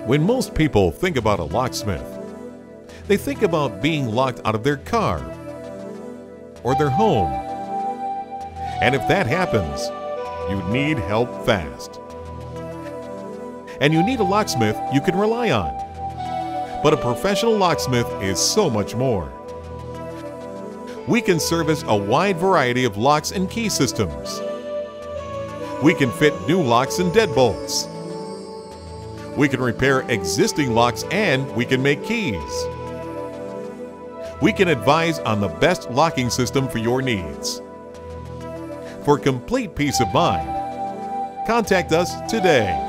When most people think about a locksmith, they think about being locked out of their car or their home. And if that happens, you need help fast. And you need a locksmith you can rely on. But a professional locksmith is so much more. We can service a wide variety of locks and key systems. We can fit new locks and deadbolts. We can repair existing locks and we can make keys. We can advise on the best locking system for your needs. For complete peace of mind, contact us today.